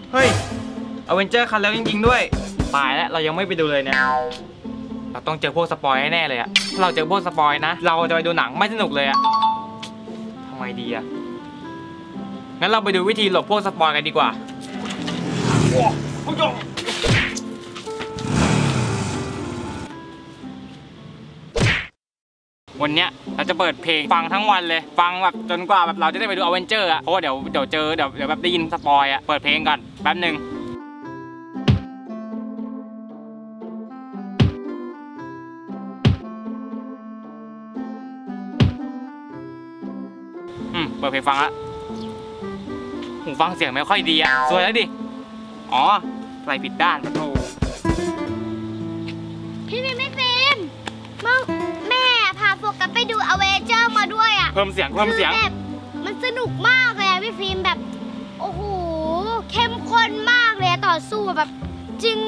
เฮ้ยอเวนเจอร์คันแล้วจริงๆด้วยตายแล้วเรายังไม่ไปดูเลยเนี่ยเราต้องเจอพวกสปอยแน่เลยอะถ้าเราเจอพวกสปอยนะเราจะไปดูหนังไม่สนุกเลยอะทำไมดีอะงั้นเราไปดูวิธีหลบพวกสปอยกันดีกว่าวันเนี้ยเราจะเปิดเพลงฟังทั้งวันเลยฟังแบบจนกว่าแบบเราจะได้ไปดูอเวนเจอร์อะเพราะว่าเดี๋ยวแบบได้ยินสปอยอะเปิดเพลงก่อนแป๊บหนึ่งเปิดเพลงฟังละหูฟังเสียงไม่ค่อยดีอะสวยแล้วดิอ๋อใส่ผิดด้านปะโถพี่ฟิล์มแม่พาโฟกัสไปดูอเวนเจอร์มาด้วยอะเพิ่มเสียงแบบมันสนุกมากเลยพี่ฟิล์มแบบโอ้โหเข้มข้นมากเลยต่อสู้แบบจริง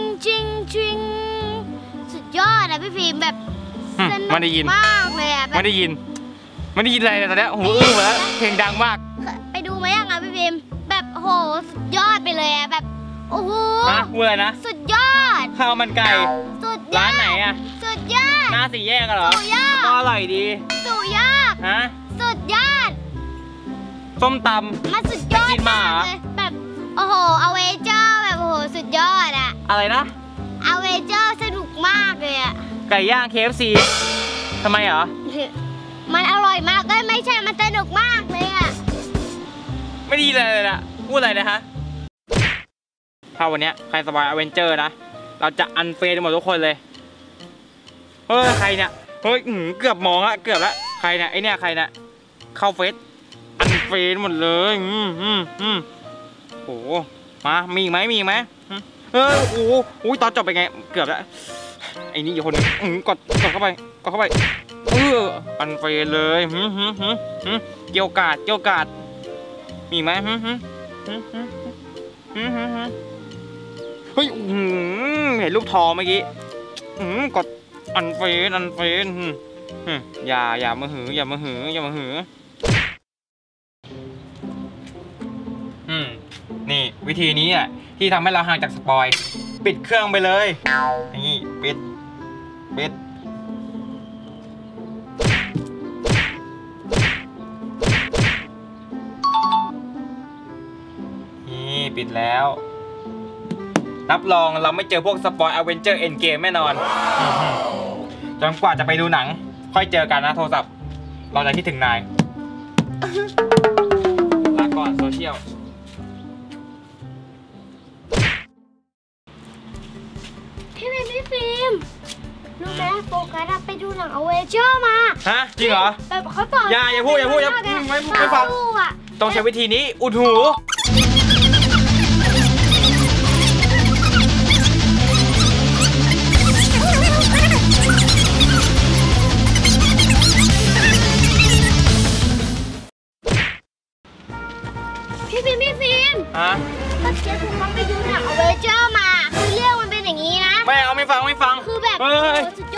สุดยอดอะพี่ฟิล์มแบบสนุกมากเลยอะไม่ได้ยินอะไรเลยตอนนี้หูอื้อมาแล้วเพลงดังมากไปดูไหมยังอะพี่ฟิล์มแบบโหสุดยอดไปเลยอะแบบโอ้โหพูดอะไรนะสุดยอดข้าวมันไก่สุดยอดร้านไหนอะสุดยอดหน้าสี่แยกกันเหรอสุดยอดก็อร่อยดีสุดยอดสุดยอดส้มตำมันสุดยอดมากเลยแบบโอ้โหอเวนเจอร์แบบโอ้โหสุดยอดอะอะไรนะอเวนเจอร์สนุกมากเลยอะไก่ย่าง KFC ทำไมเหรอมันอร่อยมากก็ไม่ใช่มันสนุกมากเลยอะไม่ดีเลยนะพูดอะไรนะฮะถ้าวันนี้ใครสบายอเวนเจอร์นะเราจะอันเฟรนหมดทุกคนเลยเฮ้ยใครเนี่ยเฮ้ยเกือบมองละเกือบละใครเนี่ยไอเนี่ยใครเนี่ยเข้าเฟซอันเฟรนหมดเลยโอ้มามีอีกไหมโอ้ตอนจบไปไงเกือบแล้วไอ้นี่อยู่คนนึงกดเข้าไปอันเฟรนเลยเกี่ยวกาดมีไหมเฮ้ยเห็นรูปทอเมื่อกี้กดอันเฟนอย่ามาหือนี่วิธีนี้อ่ะที่ทำให้เราห่างจากสปอยปิดเครื่องไปเลยนี่ปิดนี่ปิดแล้วรับรองเราไม่เจอพวกสปอยอเวนเจอร์เอ็นเกมแน่นอนจนกว่าจะไปดูหนังค่อยเจอกันนะโทรศัพท์เราจะคิดถึงนายลาก่อนโซเชียลพี่ฟิล์มรู้ไหมโฟกัสไปดูหนังอเวนเจอร์มาฮะจริงเหรอแบบเขาต่ออย่าพูดไม่ฟังต้องใช้วิธีนี้อุดหูพี่ฟิล์มเมื่อกี้ผมไปดูหนังอเวนเจอร์มาคือเรื่องมันเป็นอย่างนี้นะไม่ฟังคือแบบสุด